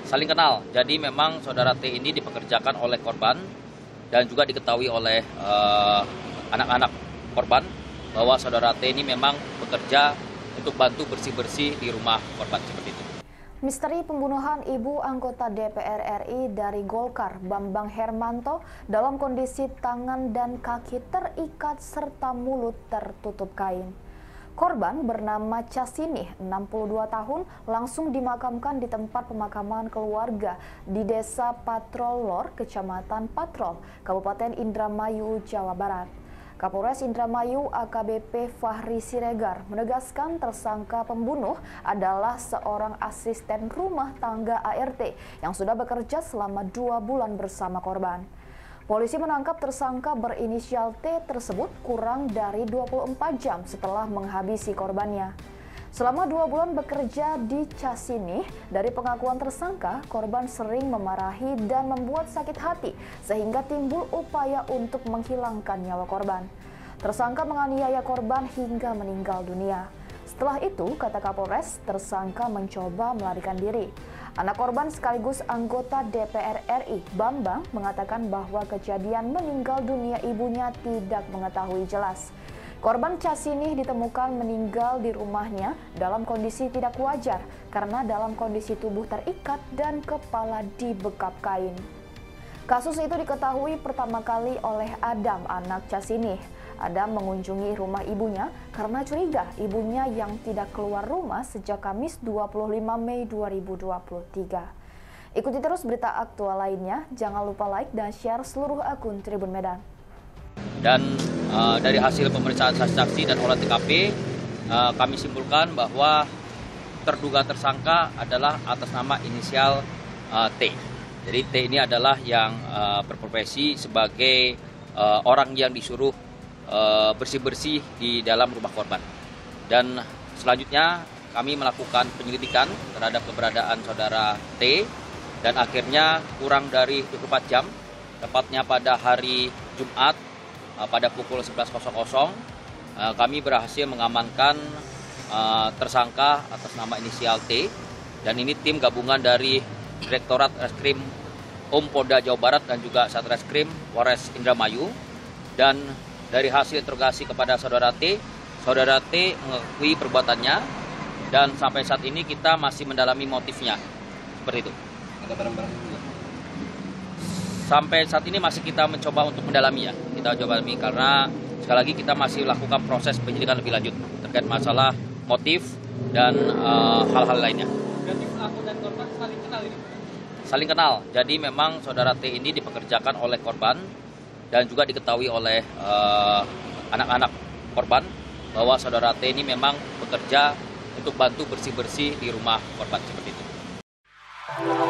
Saling kenal. Jadi memang saudara T ini dipekerjakan oleh korban dan juga diketahui oleh anak-anak korban bahwa saudara T ini memang bekerja untuk bantu bersih-bersih di rumah korban seperti itu. Misteri pembunuhan ibu anggota DPR RI dari Golkar, Bambang Hermanto, dalam kondisi tangan dan kaki terikat serta mulut tertutup kain. Korban bernama Casinih, 62 tahun, langsung dimakamkan di tempat pemakaman keluarga di Desa Patrol Lor, Kecamatan Patrol, Kabupaten Indramayu, Jawa Barat. Kapolres Indramayu AKBP Fahri Siregar menegaskan tersangka pembunuh adalah seorang asisten rumah tangga ART yang sudah bekerja selama 2 bulan bersama korban. Polisi menangkap tersangka berinisial T tersebut kurang dari 24 jam setelah menghabisi korbannya. Selama 2 bulan bekerja di Casinih, dari pengakuan tersangka, korban sering memarahi dan membuat sakit hati sehingga timbul upaya untuk menghilangkan nyawa korban. Tersangka menganiaya korban hingga meninggal dunia. Setelah itu, kata Kapolres, tersangka mencoba melarikan diri. Anak korban sekaligus anggota DPR RI, Bambang, mengatakan bahwa kejadian meninggal dunia ibunya tidak mengetahui jelas. Korban Casinih ditemukan meninggal di rumahnya dalam kondisi tidak wajar karena dalam kondisi tubuh terikat dan kepala dibekap kain. Kasus itu diketahui pertama kali oleh Adam, anak Casinih. Adam mengunjungi rumah ibunya karena curiga ibunya yang tidak keluar rumah sejak Kamis 25 Mei 2023. Ikuti terus berita aktual lainnya, jangan lupa like dan share seluruh akun Tribun Medan. Dan dari hasil pemeriksaan saksi dan olah TKP, kami simpulkan bahwa terduga tersangka adalah atas nama inisial T. Jadi T ini adalah yang berprofesi sebagai orang yang disuruh bersih-bersih di dalam rumah korban. Dan selanjutnya kami melakukan penyelidikan terhadap keberadaan saudara T dan akhirnya kurang dari 24 jam, tepatnya pada hari Jumat pada pukul 11.00 kami berhasil mengamankan tersangka atas nama inisial T, dan ini tim gabungan dari Direktorat Reskrim Polda Jawa Barat dan juga Satreskrim Polres Indramayu. Dan dari hasil interogasi kepada saudara T mengakui perbuatannya dan sampai saat ini kita masih mendalami motifnya. Seperti itu. Ada barang-barang juga? Sampai saat ini masih kita mencoba untuk mendalami ya. Kita coba dalami karena sekali lagi kita masih lakukan proses penyelidikan lebih lanjut terkait masalah motif dan hal-hal lainnya. Berarti pelaku dan korban saling kenal ini? Saling kenal. Jadi memang saudara T ini dipekerjakan oleh korban dan juga diketahui oleh anak-anak korban bahwa saudara T ini memang bekerja untuk bantu bersih-bersih di rumah korban seperti itu.